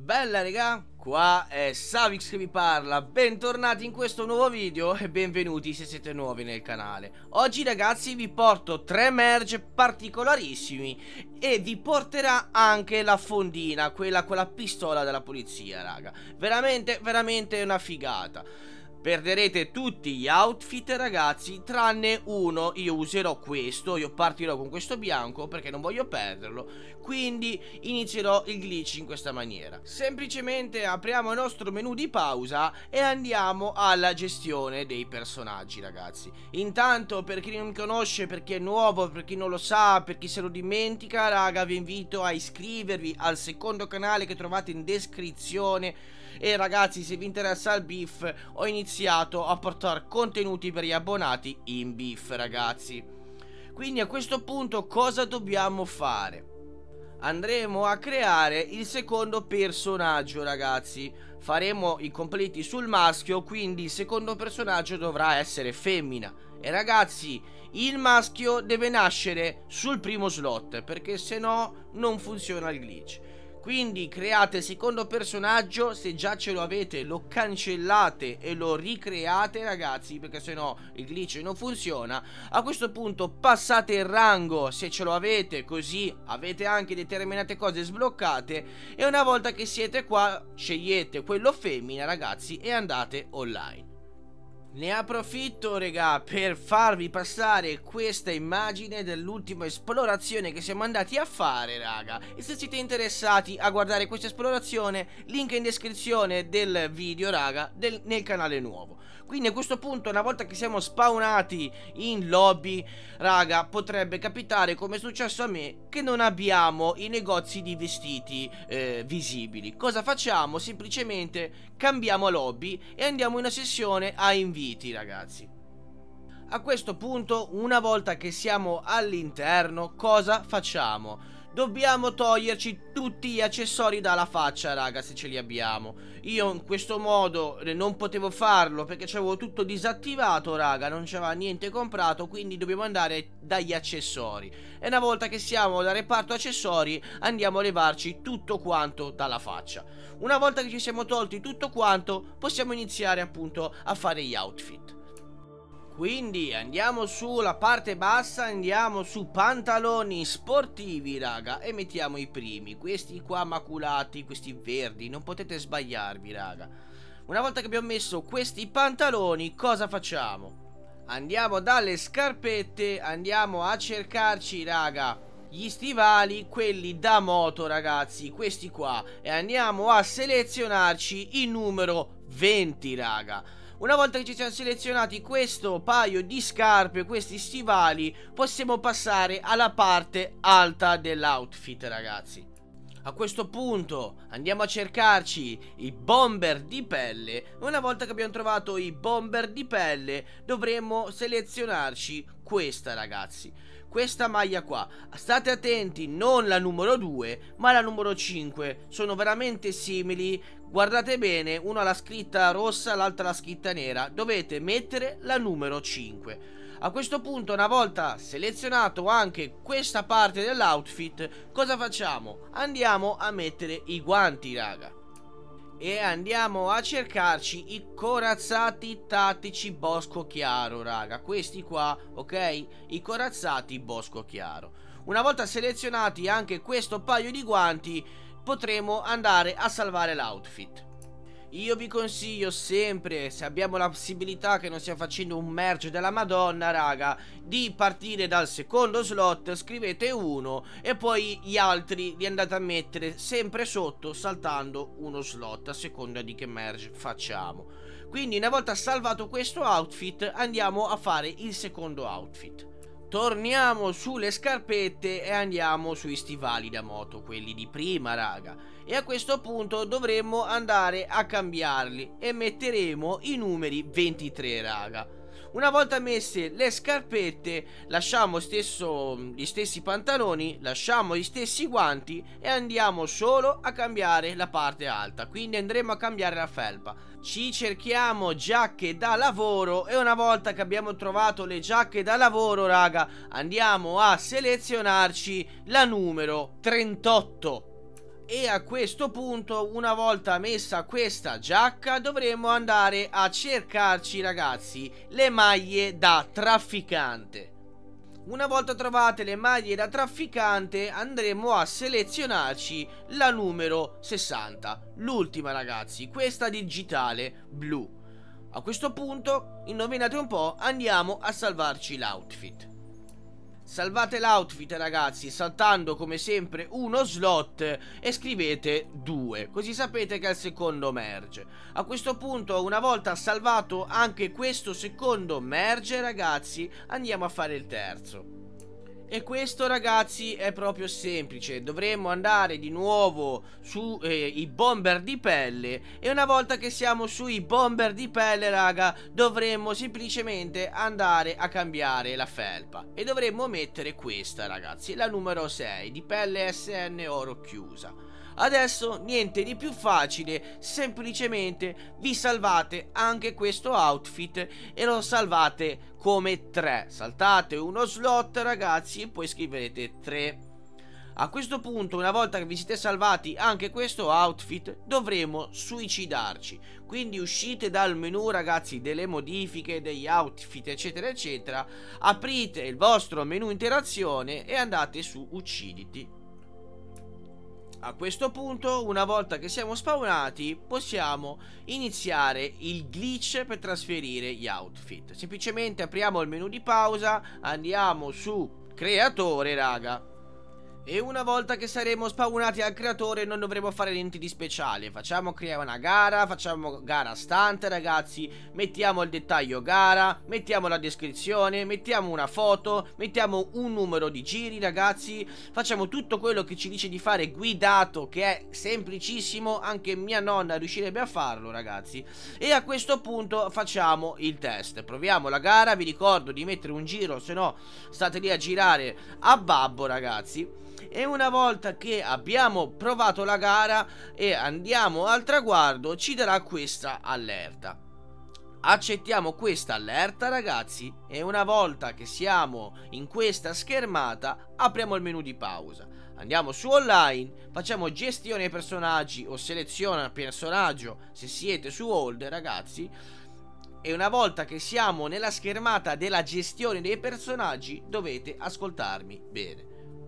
Bella raga, qua è Savix che vi parla, bentornati in questo nuovo video e benvenuti se siete nuovi nel canale. Oggi ragazzi vi porto 3 merge particolarissimi e vi porterà anche la fondina, quella con la pistola della polizia raga. Veramente una figata. Perderete tutti gli outfit ragazzi tranne uno. Io userò questo, io partirò con questo bianco perché non voglio perderlo, quindi inizierò il glitch in questa maniera. Semplicemente apriamo il nostro menu di pausa e andiamo alla gestione dei personaggi ragazzi. Intanto, per chi non mi conosce, per chi è nuovo, per chi non lo sa, per chi se lo dimentica raga, vi invito a iscrivervi al secondo canale che trovate in descrizione. E ragazzi, se vi interessa il beef, ho iniziato a portare contenuti per gli abbonati in beef ragazzi. Quindi a questo punto cosa dobbiamo fare? Andremo a creare il secondo personaggio ragazzi. Faremo i completi sul maschio, quindi il secondo personaggio dovrà essere femmina. E ragazzi, il maschio deve nascere sul primo slot, perché se no non funziona il glitch. Quindi create il secondo personaggio, se già ce lo avete lo cancellate e lo ricreate ragazzi, perché se no il glitch non funziona. A questo punto passate il rango se ce lo avete, così avete anche determinate cose sbloccate. E una volta che siete qua scegliete quello femmina ragazzi e andate online. Ne approfitto raga per farvi passare questa immagine dell'ultima esplorazione che siamo andati a fare raga. E se siete interessati a guardare questa esplorazione, link in descrizione del video raga, nel canale nuovo. Quindi a questo punto, una volta che siamo spawnati in lobby raga, potrebbe capitare, come è successo a me, che non abbiamo i negozi di vestiti visibili. Cosa facciamo? Semplicemente cambiamo lobby e andiamo in una sessione a inviti ragazzi. A questo punto, una volta che siamo all'interno, cosa facciamo? Dobbiamo toglierci tutti gli accessori dalla faccia raga, se ce li abbiamo. Io in questo modo non potevo farlo perché c'avevo tutto disattivato raga, non c'aveva niente comprato, quindi dobbiamo andare dagli accessori. E una volta che siamo dal reparto accessori andiamo a levarci tutto quanto dalla faccia. Una volta che ci siamo tolti tutto quanto, possiamo iniziare appunto a fare gli outfit. Quindi andiamo sulla parte bassa, andiamo su pantaloni sportivi raga e mettiamo i primi, questi qua maculati, questi verdi, non potete sbagliarvi raga. Una volta che abbiamo messo questi pantaloni, cosa facciamo? Andiamo dalle scarpette, andiamo a cercarci raga gli stivali, quelli da moto ragazzi, questi qua, e andiamo a selezionarci il numero 20 raga. Una volta che ci siamo selezionati questo paio di scarpe, questi stivali, possiamo passare alla parte alta dell'outfit ragazzi. A questo punto andiamo a cercarci i bomber di pelle. Una volta che abbiamo trovato i bomber di pelle, dovremo selezionarci questa ragazzi, questa maglia qua. State attenti, non la numero 2 ma la numero 5, sono veramente simili. Guardate bene, una ha la scritta rossa, l'altra la scritta nera. Dovete mettere la numero 5. A questo punto, una volta selezionato anche questa parte dell'outfit, cosa facciamo? Andiamo a mettere i guanti raga e andiamo a cercarci i corazzati tattici bosco chiaro raga, questi qua, ok? I corazzati bosco chiaro. Una volta selezionati anche questo paio di guanti, potremo andare a salvare l'outfit. Io vi consiglio sempre, se abbiamo la possibilità che non stiamo facendo un merge della Madonna raga, di partire dal secondo slot, scrivete 1 e poi gli altri li andate a mettere sempre sotto, saltando uno slot a seconda di che merge facciamo. Quindi una volta salvato questo outfit andiamo a fare il secondo outfit. Torniamo sulle scarpette e andiamo sui stivali da moto, quelli di prima raga. E a questo punto dovremmo andare a cambiarli e metteremo i numeri 23 raga. Una volta messe le scarpette, lasciamo gli stessi pantaloni, lasciamo gli stessi guanti e andiamo solo a cambiare la parte alta. Quindi andremo a cambiare la felpa. Ci cerchiamo giacche da lavoro e una volta che abbiamo trovato le giacche da lavoro, raga, andiamo a selezionarci la numero 38. E a questo punto, una volta messa questa giacca, dovremo andare a cercarci, ragazzi, le maglie da trafficante. Una volta trovate le maglie da trafficante, andremo a selezionarci la numero 60, l'ultima, ragazzi, questa digitale blu. A questo punto, indovinate un po', andiamo a salvarci l'outfit. Salvate l'outfit, ragazzi, saltando come sempre uno slot e scrivete 2, così sapete che è il secondo merge. A questo punto, una volta salvato anche questo secondo merge, ragazzi, andiamo a fare il terzo. E questo, ragazzi, è proprio semplice. Dovremmo andare di nuovo su i bomber di pelle. E una volta che siamo sui bomber di pelle, raga, dovremmo semplicemente andare a cambiare la felpa. E dovremmo mettere questa, ragazzi, la numero 6 di pelle SN oro chiusa. Adesso niente di più facile, semplicemente vi salvate anche questo outfit e lo salvate come 3. Saltate uno slot, ragazzi, e poi scrivete 3. A questo punto, una volta che vi siete salvati anche questo outfit, dovremo suicidarci. Quindi uscite dal menu, ragazzi, delle modifiche, degli outfit, eccetera eccetera, aprite il vostro menu interazione e andate su ucciditi. A questo punto, una volta che siamo spawnati, possiamo iniziare il glitch per trasferire gli outfit. Semplicemente apriamo il menu di pausa, andiamo su creatore, raga. E una volta che saremo spawnati al creatore non dovremo fare niente di speciale. Facciamo creare una gara, facciamo gara stante, ragazzi. Mettiamo il dettaglio gara, mettiamo la descrizione, mettiamo una foto, mettiamo un numero di giri, ragazzi. Facciamo tutto quello che ci dice di fare guidato, che è semplicissimo. Anche mia nonna riuscirebbe a farlo, ragazzi. E a questo punto facciamo il test. Proviamo la gara, vi ricordo di mettere un giro, se no state lì a girare a babbo, ragazzi. E una volta che abbiamo provato la gara e andiamo al traguardo, ci darà questa allerta. Accettiamo questa allerta, ragazzi, e una volta che siamo in questa schermata apriamo il menu di pausa. Andiamo su online, facciamo gestione personaggi o seleziona personaggio se siete su hold, ragazzi. E una volta che siamo nella schermata della gestione dei personaggi dovete ascoltarmi bene.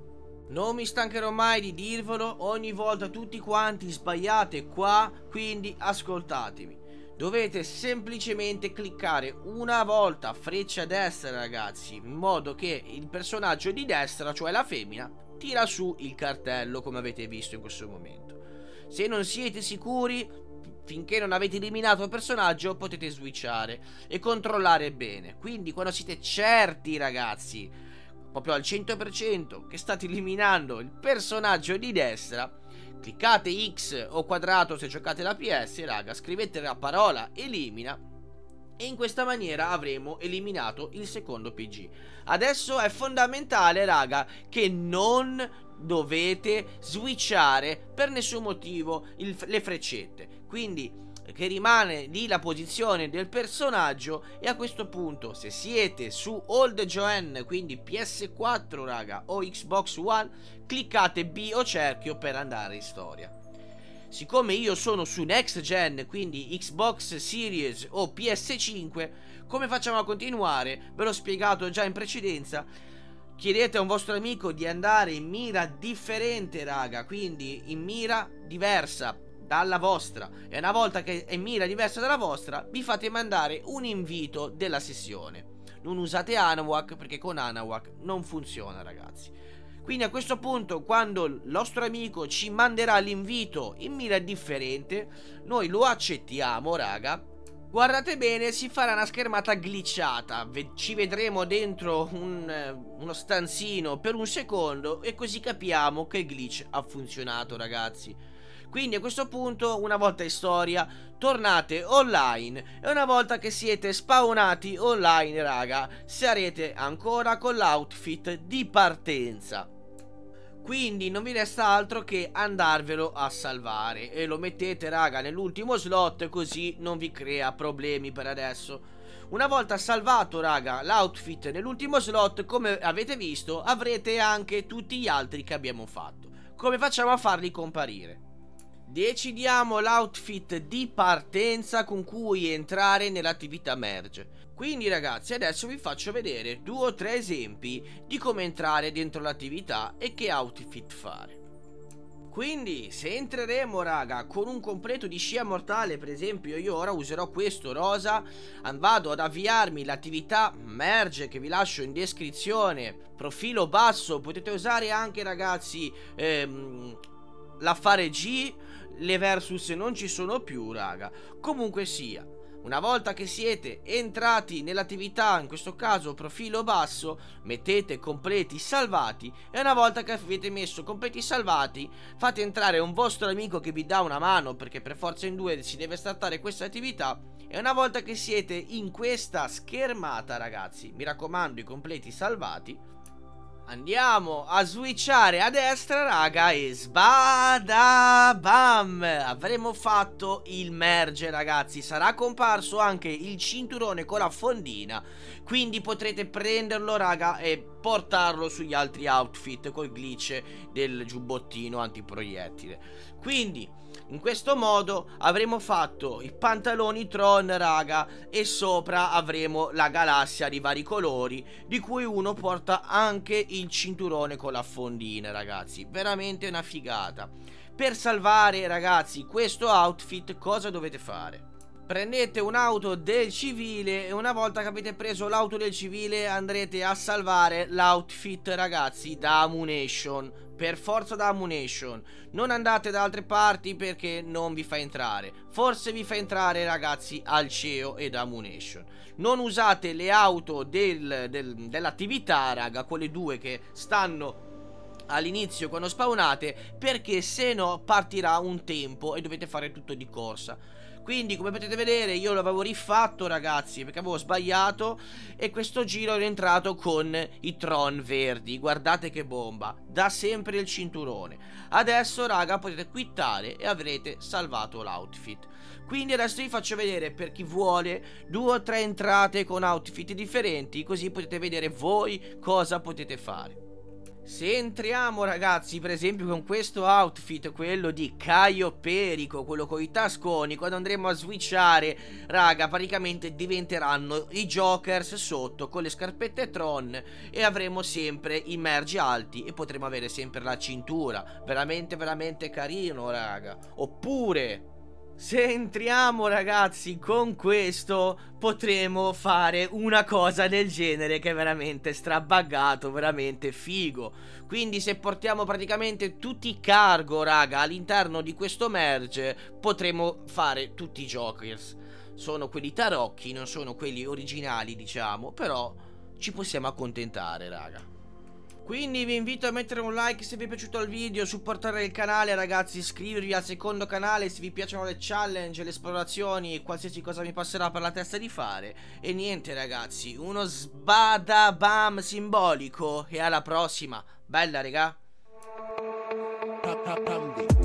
Non mi stancherò mai di dirvelo, ogni volta tutti quanti sbagliate qua, quindi ascoltatemi. Dovete semplicemente cliccare una volta freccia destra, ragazzi, in modo che il personaggio di destra, cioè la femmina, tira su il cartello come avete visto in questo momento. Se non siete sicuri, finché non avete eliminato il personaggio, potete switchare e controllare bene. Quindi quando siete certi, ragazzi, proprio al 100% che state eliminando il personaggio di destra, cliccate X o quadrato se giocate la PS, raga, scrivete la parola elimina e in questa maniera avremo eliminato il secondo PG. Adesso è fondamentale, raga, che non dovete switchare per nessun motivo le freccette, quindi che rimane lì la posizione del personaggio. E a questo punto, se siete su Old Joen, quindi PS4, raga, o Xbox One, cliccate B o cerchio per andare in storia. Siccome io sono su Next Gen, quindi Xbox Series o PS5, come facciamo a continuare? Ve l'ho spiegato già in precedenza. Chiedete a un vostro amico di andare in mira differente, raga, quindi in mira diversa dalla vostra, e una volta che è mira diversa dalla vostra vi fate mandare un invito della sessione. Non usate Anawak perché con Anawak non funziona, ragazzi. Quindi a questo punto, quando il nostro amico ci manderà l'invito in mira differente, noi lo accettiamo, raga. Guardate bene, si farà una schermata glitchata, ci vedremo dentro uno stanzino per un secondo e così capiamo che il glitch ha funzionato, ragazzi. Quindi a questo punto, una volta in storia, tornate online e una volta che siete spawnati online, raga, sarete ancora con l'outfit di partenza. Quindi non vi resta altro che andarvelo a salvare e lo mettete, raga, nell'ultimo slot, così non vi crea problemi per adesso. Una volta salvato, raga, l'outfit nell'ultimo slot, come avete visto, avrete anche tutti gli altri che abbiamo fatto. Come facciamo a farli comparire? Decidiamo l'outfit di partenza con cui entrare nell'attività merge. Quindi ragazzi, adesso vi faccio vedere 2 o 3 esempi di come entrare dentro l'attività e che outfit fare. Quindi se entreremo raga con un completo di scia mortale, per esempio io ora userò questo rosa, vado ad avviarmi l'attività merge che vi lascio in descrizione, profilo basso, potete usare anche ragazzi l'affare G, le versus non ci sono più raga. Comunque sia, una volta che siete entrati nell'attività, in questo caso profilo basso, mettete completi salvati e una volta che avete messo completi salvati fate entrare un vostro amico che vi dà una mano, perché per forza in 2 si deve startare questa attività. E una volta che siete in questa schermata ragazzi, mi raccomando i completi salvati, andiamo a switchare a destra raga e sbada bam, avremo fatto il merge ragazzi. Sarà comparso anche il cinturone con la fondina, quindi potrete prenderlo raga e portarlo sugli altri outfit col glitch del giubbottino antiproiettile. Quindi in questo modo avremo fatto i pantaloni Tron raga e sopra avremo la galassia di vari colori, di cui uno porta anche il cinturone con la fondina ragazzi. Veramente una figata. Per salvare ragazzi questo outfit cosa dovete fare? Prendete un'auto del civile e una volta che avete preso l'auto del civile andrete a salvare l'outfit ragazzi da Ammunition. Per forza da Ammunition. Non andate da altre parti perché non vi fa entrare. Forse vi fa entrare ragazzi al CEO e da Ammunition. Non usate le auto dell'attività raga, quelle 2 che stanno all'inizio quando spawnate, perché se no partirà un tempo e dovete fare tutto di corsa. Quindi come potete vedere io l'avevo rifatto ragazzi perché avevo sbagliato e questo giro ero entrato con i Tron verdi. Guardate che bomba, da sempre il cinturone. Adesso raga potete quittare e avrete salvato l'outfit. Quindi adesso vi faccio vedere, per chi vuole, 2 o 3 entrate con outfit differenti, così potete vedere voi cosa potete fare. Se entriamo ragazzi per esempio con questo outfit, quello di Caio Perico, quello con i tasconi, quando andremo a switchare raga praticamente diventeranno i Jokers sotto con le scarpette Tron e avremo sempre i merge alti e potremo avere sempre la cintura. Veramente carino raga. Oppure se entriamo ragazzi con questo potremo fare una cosa del genere che è veramente strabaggato, veramente figo. Quindi se portiamo praticamente tutti i cargo raga all'interno di questo merge potremo fare tutti i Jokers. Sono quelli tarocchi, non sono quelli originali diciamo, però ci possiamo accontentare raga. Quindi vi invito a mettere un like se vi è piaciuto il video, supportare il canale ragazzi, iscrivervi al secondo canale se vi piacciono le challenge, le esplorazioni, qualsiasi cosa mi passerà per la testa di fare. E niente ragazzi, uno sbada bam simbolico e alla prossima. Bella raga.